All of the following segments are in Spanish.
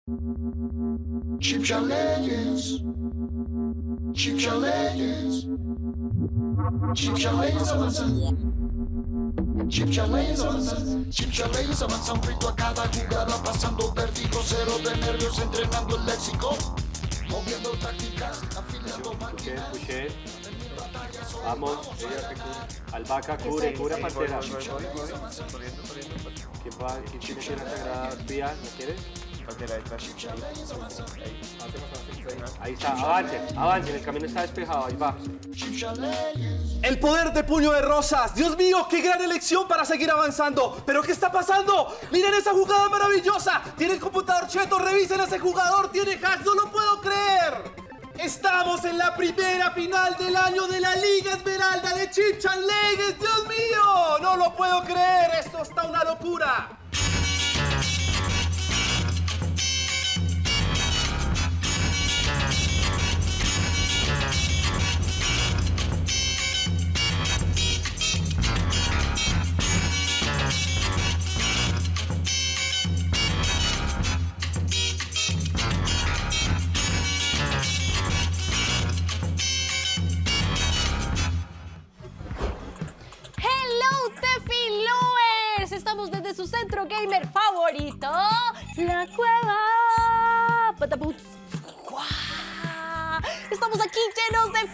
Chipcha Legends. Chipcha Legends. Chipcha Legends avanzan. Chipcha Legends avanzan. Chipcha Legends avanzan. Frito a cada jugada, pasando vértigo, cero de nervios, entrenando el léxico. Moviendo tácticas, afilando máquinas. Puché. Vamos, albahaca, cubre, pantera. ¿Quién tiene que ir a Sagrada Vía? ¿No quieres? Ahí está, avance, el camino está despejado, ahí va. El poder de Puño de Rosas. Dios mío, qué gran elección para seguir avanzando. ¿Pero qué está pasando? Miren esa jugada maravillosa. Tiene el computador cheto, revisen a ese jugador. Tiene hacks, no lo puedo creer. Estamos en la primera final del año de la Liga Esmeralda de Chipcha Legends. Dios mío, no lo puedo creer. Esto está una locura. Estamos desde su centro gamer favorito, La Cueva. Pataputs. Estamos aquí llenos de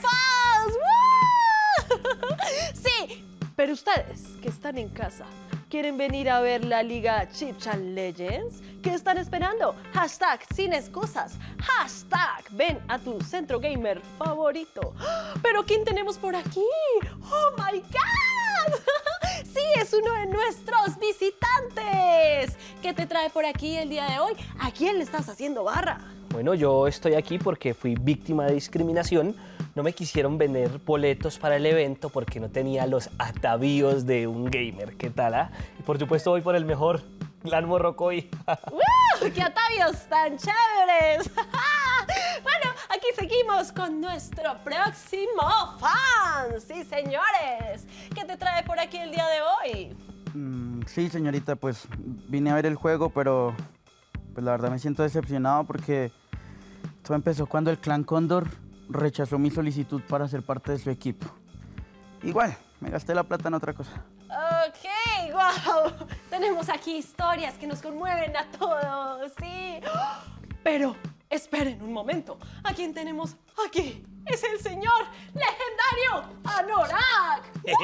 fans. Sí, pero ustedes que están en casa, ¿quieren venir a ver la Liga Chipcha Legends? ¿Qué están esperando? Hashtag sin excusas. Hashtag ven a tu centro gamer favorito. ¿Pero quién tenemos por aquí? ¡Oh, my God! Sí, es uno de nuestros visitantes. ¿Qué te trae por aquí el día de hoy? ¿A quién le estás haciendo barra? Bueno, yo estoy aquí porque fui víctima de discriminación. No me quisieron vender boletos para el evento porque no tenía los atavíos de un gamer. ¿Qué tal, ah? Y por supuesto voy por el mejor, Clan Morrocoy. ¡Qué atavíos tan chéveres! Bueno, aquí seguimos con nuestro próximo fan. Sí, señores. ¿Qué te trae por aquí el día de hoy? Sí, señorita, pues vine a ver el juego, pero pues la verdad me siento decepcionado porque todo empezó cuando el Clan Cóndor rechazó mi solicitud para ser parte de su equipo. Igual, me gasté la plata en otra cosa. Ok, wow. Tenemos aquí historias que nos conmueven a todos, sí. Pero esperen un momento. ¿A quién tenemos aquí? Es el señor legendario Anorak.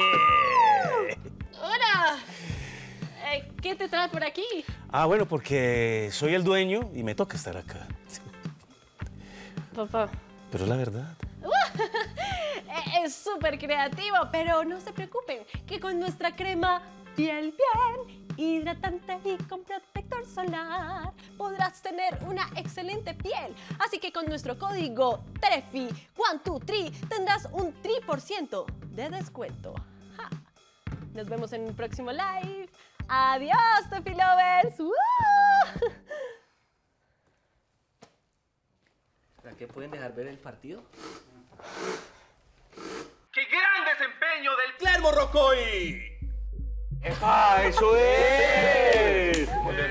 Hola. ¿Qué te trae por aquí? Ah, bueno, porque soy el dueño y me toca estar acá. Papá. Pero es la verdad. Es súper creativo, pero no se preocupen, que con nuestra crema piel bien hidratante y con protector solar podrás tener una excelente piel. Así que con nuestro código TREFI123 tendrás un 3% de descuento. ¡Ja! Nos vemos en un próximo live. Adiós, Tefi Lovers. ¿Será que pueden dejar ver el partido? ¡Qué gran desempeño del Clan Morrocoy! ¡Epa, eso es!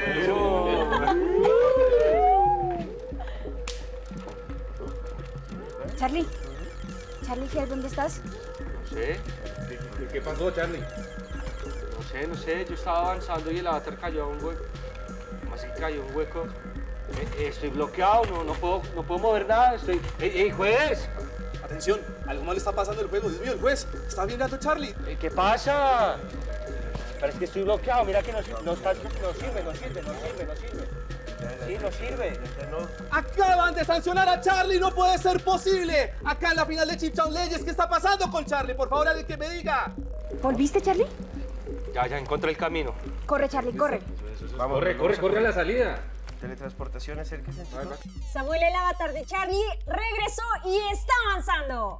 Charlie, Charlie, ¿dónde estás? No sé, ¿Qué pasó, Charlie? no sé, yo estaba avanzando y el avatar cayó a un hueco. ¿Cómo así que cayó a un hueco? Estoy bloqueado, no puedo mover nada, ¡Ey, juez! Atención, algo mal está pasando en el juego. Dios mío, el juez está bien gato, Charlie. ¿Qué pasa? Pero es que estoy bloqueado, mira que no sirve. Sí, no sirve. Acaban de sancionar a Charlie, no puede ser posible. Acá en la final de Chipcha Legends, ¿qué está pasando con Charlie? Por favor, alguien que me diga. ¿Volviste, Charlie? Ya encontré el camino. Corre, Charlie, corre. Vamos, corre a la salida. Teletransportación, acérquese. Samuel, el avatar de Charlie, regresó y está avanzando.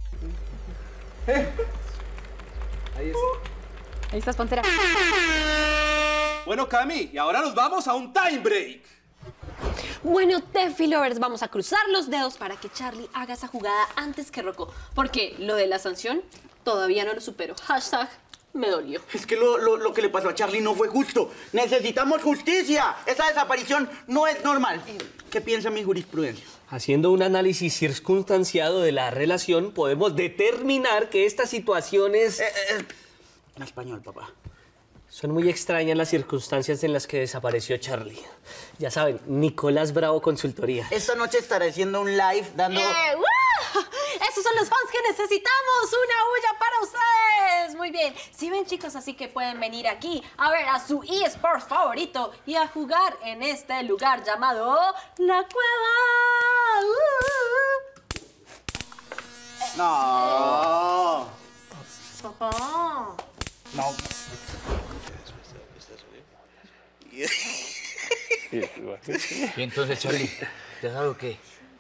Ahí está. Ahí estás, Pantera. Bueno, Cami, y ahora nos vamos a un time break. Bueno, Tefi Lovers, vamos a cruzar los dedos para que Charlie haga esa jugada antes que Rocco, porque lo de la sanción todavía no lo supero. Hashtag Me dolió. Es que lo que le pasó a Charlie no fue justo. Necesitamos justicia. Esa desaparición no es normal. ¿Qué piensa mi jurisprudencia? Haciendo un análisis circunstanciado de la relación, podemos determinar que estas situaciones... En español, papá. Son muy extrañas las circunstancias en las que desapareció Charlie. Ya saben, Nicolás Bravo Consultoría. Esta noche estaré haciendo un live dando... Esos son los fans que necesitamos. Una huya para ustedes. Muy bien. Sí ven, chicos, así que pueden venir aquí a ver a su eSports favorito y a jugar en este lugar llamado La Cueva. No. Papá. No. Y entonces, Charlie, ¿ya sabes qué?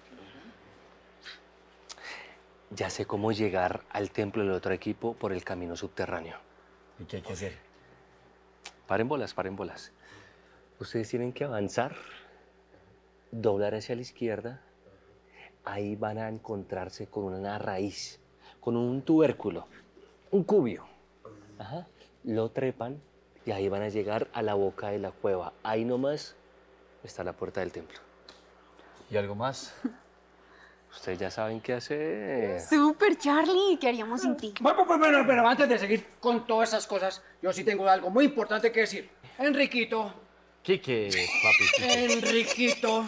Ya sé cómo llegar al templo del otro equipo por el camino subterráneo. ¿Y qué hay que hacer? Paren bolas, paren bolas. Ustedes tienen que avanzar, doblar hacia la izquierda. Ahí van a encontrarse con una raíz, con un tubérculo, un cubio. Ajá. Lo trepan y ahí van a llegar a la boca de la cueva. Ahí nomás está la puerta del templo. ¿Y algo más? Ustedes ya saben qué hacer. Súper, Charlie. ¿Qué haríamos sin ti? Bueno, pero antes de seguir con todas esas cosas, yo sí tengo algo muy importante que decir. Enriquito. Quique, papi. Enriquito.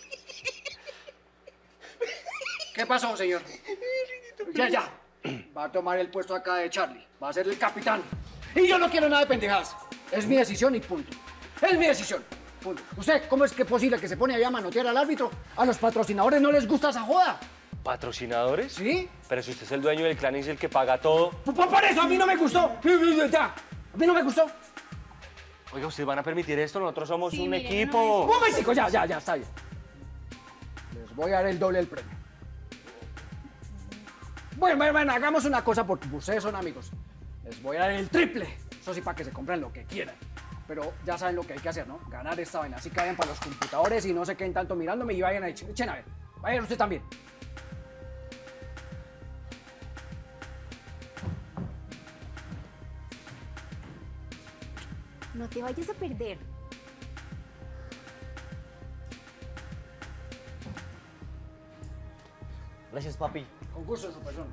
¿Qué pasó, señor? Ya. Va a tomar el puesto acá de Charlie. Va a ser el capitán. Y yo no quiero nada de pendejadas. Es mi decisión y punto. Es mi decisión. Punto. ¿Usted cómo es que es posible que se pone ahí a manotear al árbitro? A los patrocinadores no les gusta esa joda. ¿Patrocinadores? ¿Sí? Pero si usted es el dueño del clan y es el que paga todo. Por eso a mí no me gustó. Ya. A mí no me gustó. Oiga, ¿ustedes van a permitir esto? Nosotros somos un miren, equipo. Un momentico, ya, está bien. Les voy a dar el doble del premio. Bueno, hagamos una cosa porque ustedes son amigos. Les voy a dar el triple. Eso sí, para que se compren lo que quieran. Pero ya saben lo que hay que hacer, ¿no? Ganar esta vaina. Así que vayan para los computadores y no se queden tanto mirándome y vayan a echen a ver. Vayan usted también. No te vayas a perder. Gracias, papi. Concurso de su persona.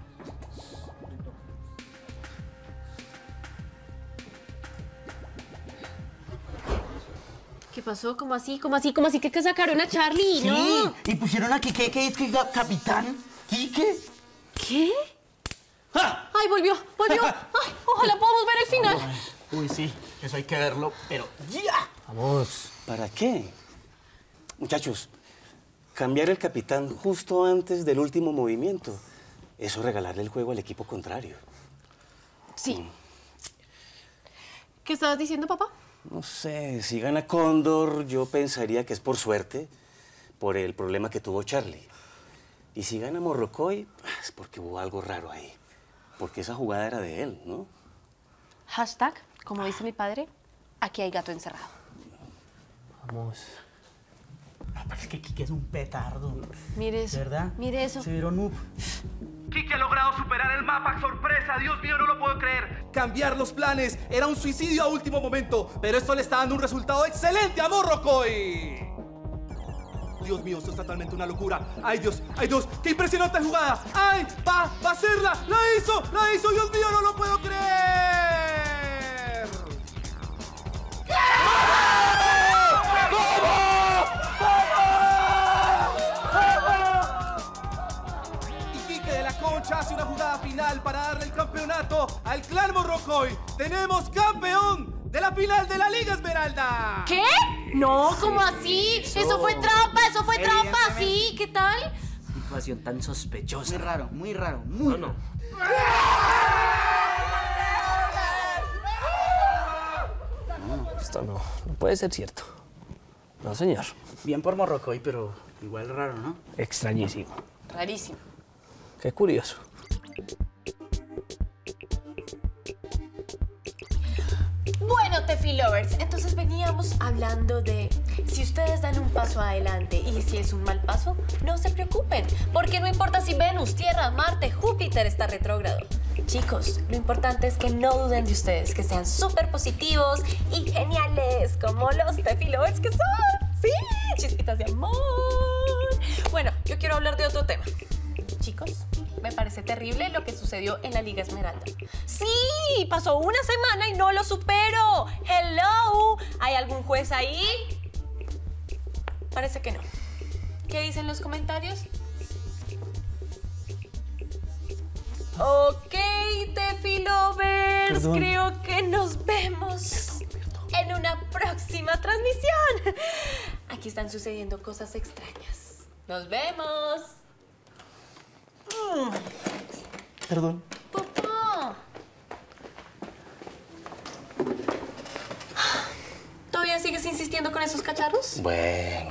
¿Qué pasó? ¿Cómo así? Que sacaron a Charlie? Sí, ¿No? y pusieron a Quique, que es que capitán. ¿Quique? ¿Qué? ¡Ay, volvió! ¡Ay, ojalá podamos ver el final! Uy, sí, eso hay que verlo, pero ya. Vamos. ¿Para qué? Muchachos, cambiar el capitán justo antes del último movimiento. Eso regalarle el juego al equipo contrario. Sí. ¿Qué estabas diciendo, papá? No sé, si gana Cóndor, yo pensaría que es por suerte, por el problema que tuvo Charlie. Y si gana Morrocoy, es porque hubo algo raro ahí. Porque esa jugada era de él, ¿no? Hashtag, como dice mi padre, aquí hay gato encerrado. Vamos. No, pero es que Quique es un petardo. Mire eso. ¿Verdad? Mire eso. Severo noob. Quique ha logrado superar el mapa. ¡Sorpresa! ¡Dios mío, no lo puedo creer! Cambiar los planes era un suicidio a último momento, pero esto le está dando un resultado excelente a Morrocoy. Dios mío, esto es totalmente una locura. ¡Ay, Dios! ¡Qué impresionante jugada! ¡Ay! ¡Va a hacerla! ¡La hizo! ¡Dios mío, no lo puedo creer! Y Quique de la Concha hace una jugada final para darle el campeonato al clan Morrocoy. ¡Tenemos campeón de la final de la Liga Esmeralda! ¿Qué? No, ¿cómo así? Eso fue trampa, ¿sí? ¿Qué tal? Situación tan sospechosa. Muy raro. No. Esto no puede ser cierto. No, señor. Bien por Morrocoy, pero igual raro, ¿no? Extrañísimo. Rarísimo. Qué curioso. Bueno, Tefi Lovers, entonces veníamos hablando de si ustedes dan un paso adelante y si es un mal paso, no se preocupen, porque no importa si Venus, Tierra, Marte, Júpiter está retrógrado. Chicos, lo importante es que no duden de ustedes, que sean súper positivos y geniales, como los Tefi Lovers que son. Sí, chispitas de amor. Bueno, yo quiero hablar de otro tema. Chicos, me parece terrible lo que sucedió en la Liga Esmeralda. Sí, pasó una semana y no lo supero. Hello, ¿hay algún juez ahí? Parece que no. ¿Qué dicen los comentarios? Ok, Tefi Lovers, Perdón. creo que nos vemos en una próxima transmisión. Aquí están sucediendo cosas extrañas. Nos vemos. Perdón. Papá. ¿Todavía sigues insistiendo con esos cacharros? Bueno.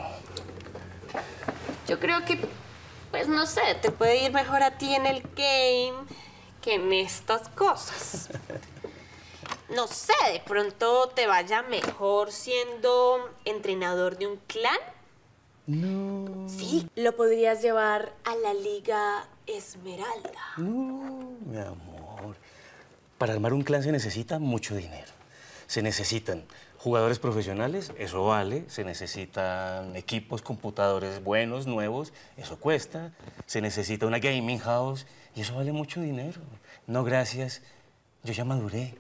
Yo creo que, pues no sé, te puede ir mejor a ti en el game que en estas cosas. No sé, de pronto te vaya mejor siendo entrenador de un clan. No. Sí, lo podrías llevar a la Liga Esmeralda. No, mi amor. Para armar un clan se necesita mucho dinero. Se necesitan jugadores profesionales, eso vale. Se necesitan equipos, computadores buenos, nuevos, eso cuesta. Se necesita una gaming house y eso vale mucho dinero. No, gracias. Yo ya maduré.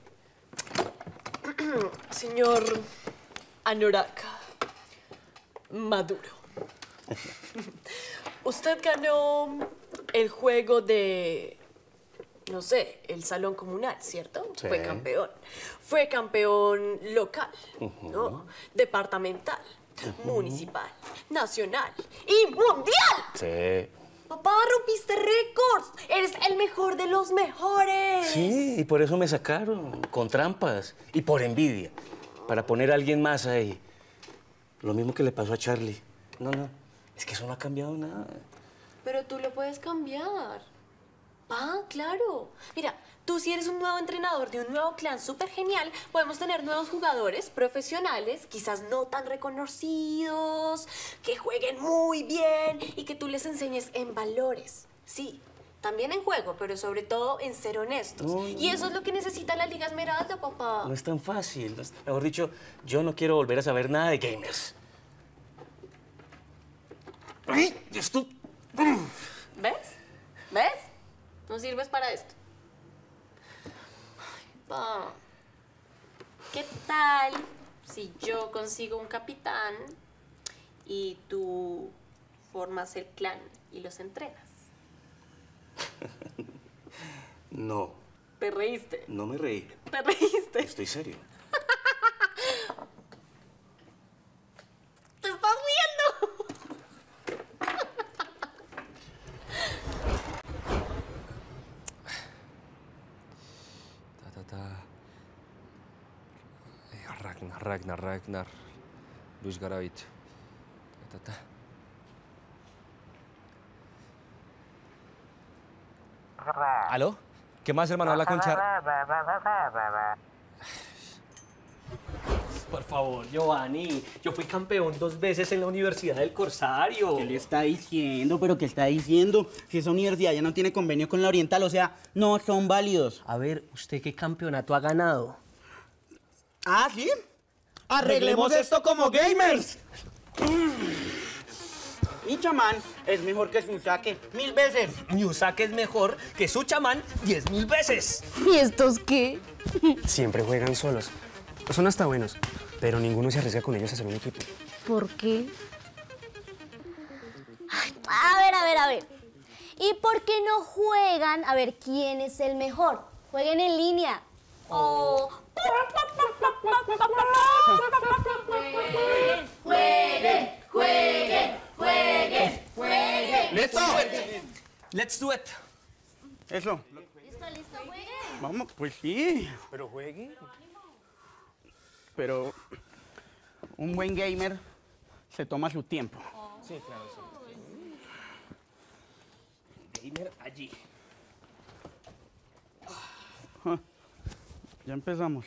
Señor Anoraka Maduro, usted ganó el juego de, no sé, el salón comunal, ¿cierto? Sí. Fue campeón. Fue campeón local, ¿no? Departamental, municipal, nacional y mundial. Sí. Papá, rompiste récords. Eres el mejor de los mejores. Sí, y por eso me sacaron, con trampas y por envidia, para poner a alguien más ahí. Lo mismo que le pasó a Charlie. No, es que eso no ha cambiado nada. Pero tú lo puedes cambiar. Ah, claro. Mira, tú si eres un nuevo entrenador de un nuevo clan súper genial, podemos tener nuevos jugadores profesionales, quizás no tan reconocidos, que jueguen muy bien y que tú les enseñes en valores. Sí, también en juego, pero sobre todo en ser honestos. Y eso es lo que necesita la Liga Esmeralda, papá. No es tan fácil. Mejor dicho, yo no quiero volver a saber nada de gamers. ¡Ay! Esto... ¿Ves? ¿Ves? No sirves para esto. Ay, pa. ¿Qué tal si yo consigo un capitán y tú formas el clan y los entrenas? No, ¿Te reíste? no me reí. ¿Te reíste? Estoy serio. ¡Te estás riendo! Ragnar. Luis Garavito. ¿Aló? ¿Qué más, hermano? Habla con Char... Por favor, Giovanni, yo fui campeón 2 veces en la Universidad del Corsario. ¿Qué le está diciendo? ¿Pero qué está diciendo? Si esa universidad ya no tiene convenio con la Oriental, o sea, no son válidos. A ver, ¿usted qué campeonato ha ganado? ¿Ah, sí? ¡Arreglemos esto como gamers! Mi chamán es mejor que su saque 1000 veces. Mi Usaka es mejor que su chamán 10.000 veces. ¿Y estos qué? Siempre juegan solos. Son hasta buenos, pero ninguno se arriesga con ellos a hacer un equipo. ¿Por qué? A ver. ¿Y por qué no juegan a ver quién es el mejor? Jueguen en línea. Oh. Jueguen. Let's do it. Eso. Listo, jueguen. Vamos, pues sí. Pero jueguen. Pero un buen gamer se toma su tiempo. Sí, claro, sí. Gamer allí. Ya empezamos.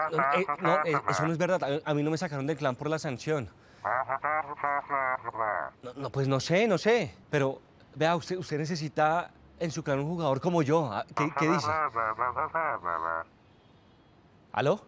Eso no es verdad. A mí no me sacaron del clan por la sanción. Pues no sé. Pero, vea, usted necesita en su clan un jugador como yo. ¿Qué dice? ¿Aló?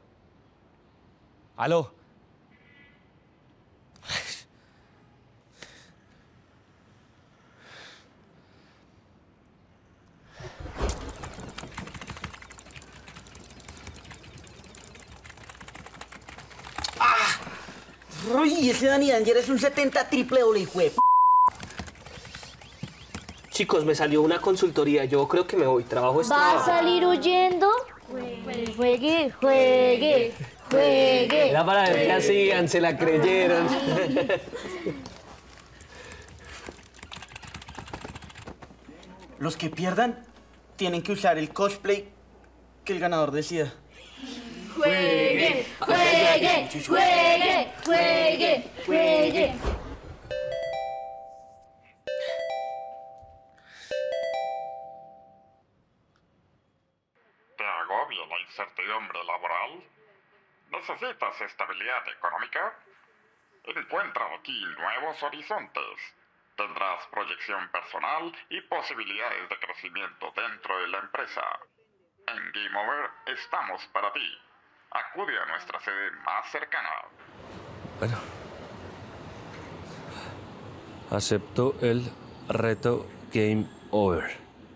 Uy, ese Danny Danger es un 70 triple doble, hijo de p***. Chicos, me salió una consultoría. Yo creo que me voy. Trabajo es ¿Va trabajo. a salir huyendo? Juegue. Era para ver qué hacían, se la creyeron. Los que pierdan tienen que usar el cosplay que el ganador decida. Juegue. ¿Te agobia la incertidumbre laboral? ¿Necesitas estabilidad económica? Encuentra aquí nuevos horizontes. Tendrás proyección personal y posibilidades de crecimiento dentro de la empresa. En Game Over estamos para ti. Acude a nuestra sede más cercana. Bueno. Acepto el reto Game Over.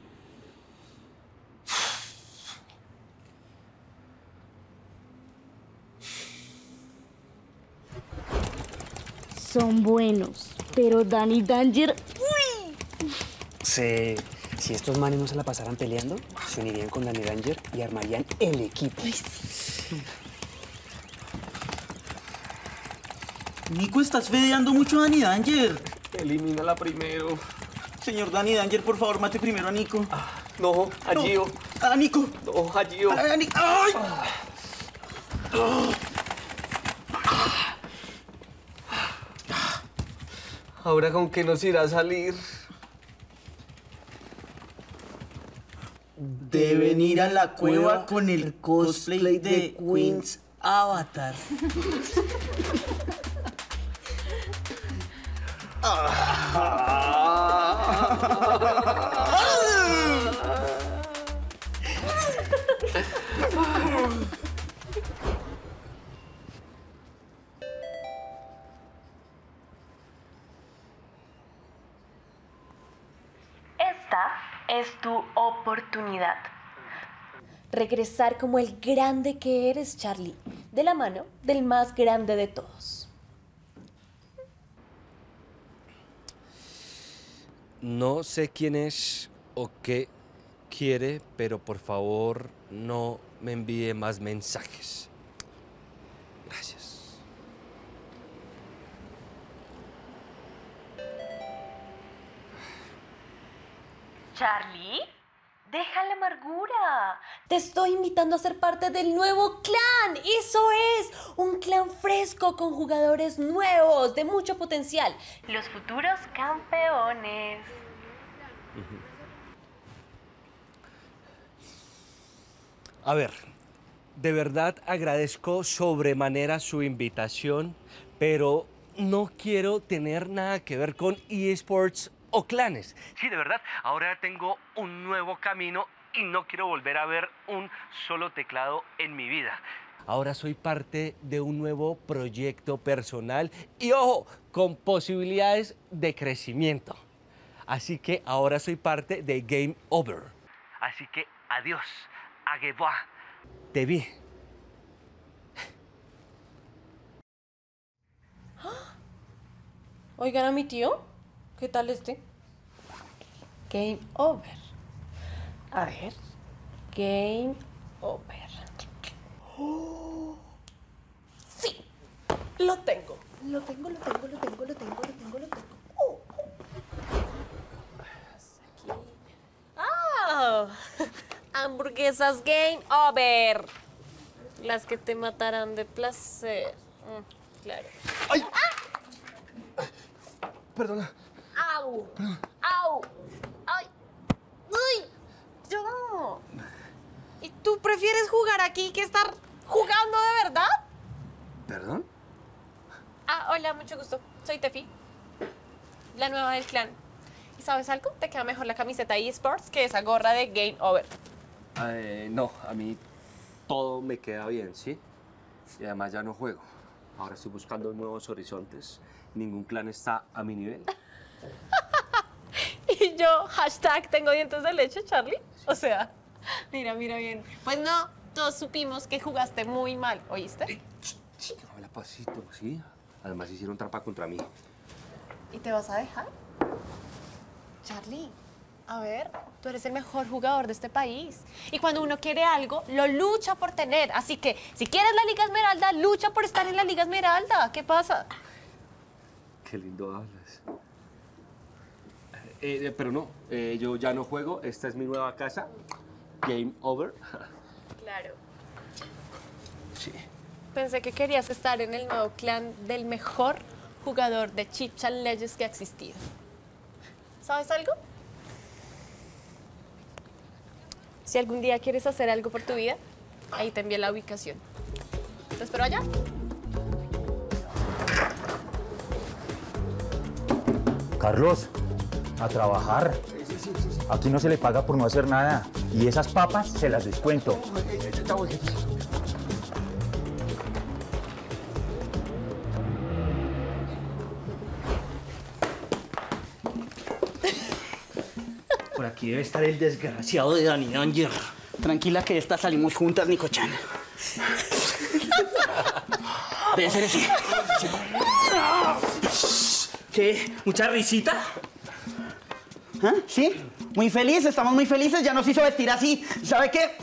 Son buenos, pero Danny Danger... ¡Uy! Si estos manes no se la pasaran peleando, se unirían con Danny Danger y armarían el equipo. Nico, estás fedeando mucho a Danny Danger. Elimínala primero. Señor Danny Danger, por favor, mate primero a Nico. No, a Gio. A Nico. No, a Gio. ¡Ay! ¿Ahora con qué nos irá a salir? Deben ir a la cueva con el cosplay de Queen's Avatar. Esta es tu oportunidad. Regresar como el grande que eres, Charlie, de la mano del más grande de todos. No sé quién es o qué quiere, pero por favor no me envíe más mensajes. Gracias. Charlie, deja la amargura. Te estoy invitando a ser parte del nuevo clan. Eso es, un clan fresco con jugadores nuevos de mucho potencial. Los futuros campeones. A ver, de verdad agradezco sobremanera su invitación, pero no quiero tener nada que ver con eSports o clanes. Sí, de verdad, ahora tengo un nuevo camino y no quiero volver a ver un solo teclado en mi vida. Ahora soy parte de un nuevo proyecto personal y, ojo, con posibilidades de crecimiento. Así que ahora soy parte de Game Over. Así que adiós, au revoir, te vi. Oigan a mi tío, ¿qué tal este? Game Over. A ver, Game Over. ¡Oh! Sí, lo tengo. Lo tengo. ¡Ah! Hamburguesas Game Over. Las que te matarán de placer. Claro. ¡Ay! Perdona. ¡Au! ¡Au! ¡Ay! ¡Uy! ¡Yo! ¿Y tú prefieres jugar aquí que estar ¿Jugando de verdad? ¿Perdón? Ah, hola, mucho gusto. Soy Tefi, la nueva del clan. ¿Y sabes algo? Te queda mejor la camiseta eSports que esa gorra de Game Over. No, a mí todo me queda bien, ¿sí? Y además ya no juego. Ahora estoy buscando nuevos horizontes. Ningún clan está a mi nivel. Y yo, hashtag, tengo dientes de leche, Charlie. O sea, mira bien. Pues no, todos supimos que jugaste muy mal, ¿oíste? Habla pasito, ¿sí? Además hicieron trampa contra mí. ¿Y te vas a dejar? Charlie, a ver, tú eres el mejor jugador de este país. Y cuando uno quiere algo, lo lucha por tener. Así que, si quieres la Liga Esmeralda, lucha por estar en la Liga Esmeralda. ¿Qué pasa? Qué lindo hablas. Pero no, yo ya no juego. Esta es mi nueva casa. Game Over. Claro. Sí. Pensé que querías estar en el nuevo clan del mejor jugador de Chip-Chan Legends que ha existido. ¿Sabes algo? Si algún día quieres hacer algo por tu vida, ahí te envié la ubicación. ¿Te espero allá? Carlos, a trabajar. Aquí no se le paga por no hacer nada. Y esas papas se las descuento. Por aquí debe estar el desgraciado de Dani Danger. Tranquila que de esta salimos juntas, Nico-chan. Debe ser ese. ¿Qué? ¿Mucha risita? ¿Ah? ¿Sí? Muy feliz, estamos muy felices, ya nos hizo vestir así. ¿Sabe qué?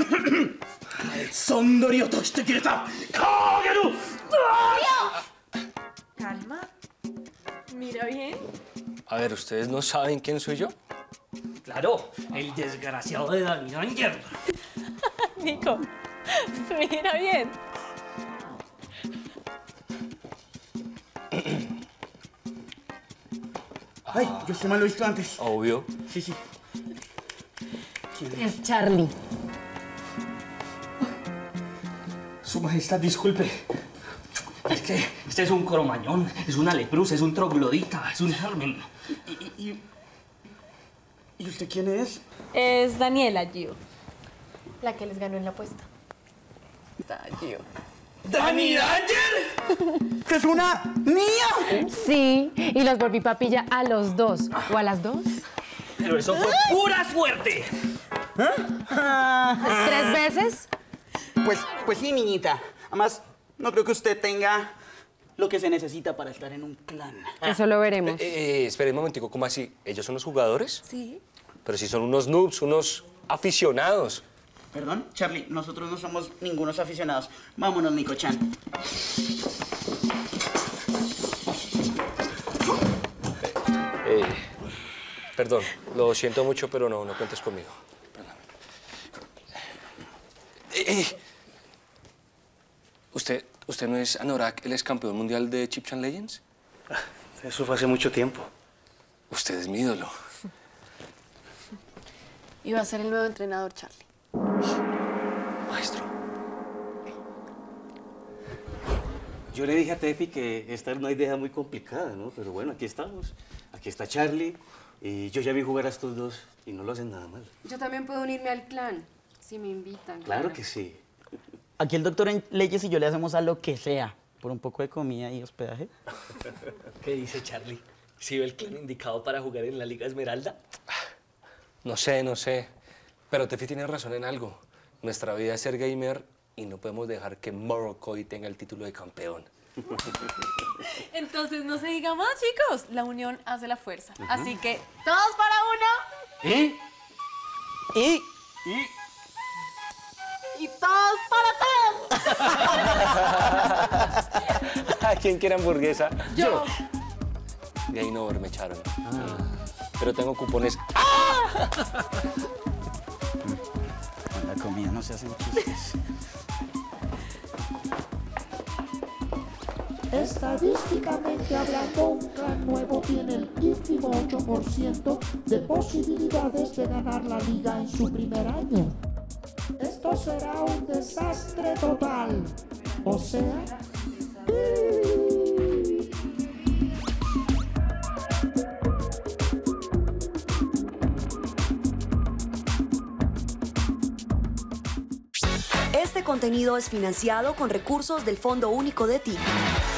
Calma. Mira bien. A ver, ¿ustedes no saben quién soy yo? Claro, el desgraciado de Dani Danger. Nico, mira bien. Ay, yo este mal lo he visto antes. Obvio. Sí. Es Charlie. Su Majestad, disculpe. Es que este es un cromañón, es una leprosa, es un troglodita, es un germen. ¿Y usted quién es? Es Daniela, Gio. La que les ganó en la apuesta. Gio. ¡Dani Danger! ¿Que es una niña? Sí, y los volví papilla a los dos. ¿O a las dos? Pero eso fue pura suerte. ¿3 veces? Pues sí, niñita. Además, no creo que usted tenga lo que se necesita para estar en un clan. Eso lo veremos. Esperen un momentico, ¿cómo así? ¿Ellos son los jugadores? Sí. Pero si son unos noobs, unos aficionados. Perdón, Charlie, nosotros no somos ningunos aficionados. Vámonos, Nico-chan. Perdón, lo siento mucho, pero no cuentes conmigo. ¿Usted no es Anorak, el ex campeón mundial de Chip-Chan Legends? Eso fue hace mucho tiempo. Usted es mi ídolo. Y va a ser el nuevo entrenador, Charlie. Maestro. Yo le dije a Tefi que esta era una idea muy complicada, ¿no? Pero bueno, aquí estamos. Aquí está Charlie. Y yo ya vi jugar a estos dos y no lo hacen nada mal. Yo también puedo unirme al clan, si me invitan. Claro que sí. Aquí el doctor en leyes y yo le hacemos a lo que sea. Por un poco de comida y hospedaje. ¿Qué dice Charlie? ¿Sí ve el clan indicado para jugar en la Liga Esmeralda? No sé. Pero Tefi tiene razón en algo. Nuestra vida es ser gamer y no podemos dejar que Morrocoy tenga el título de campeón. Entonces no se diga más, chicos. La unión hace la fuerza. Así que, todos para uno. Y todos para todos. ¿A quién quiere hamburguesa? Yo. De ahí no me echaron. Pero tengo cupones. Con la comida no se hacen chistes. Estadísticamente hablando, un clan nuevo tiene el ínfimo 8% de posibilidades de ganar la liga en su primer año. esto será un desastre total. O sea... Este contenido es financiado con recursos del Fondo Único de TIC.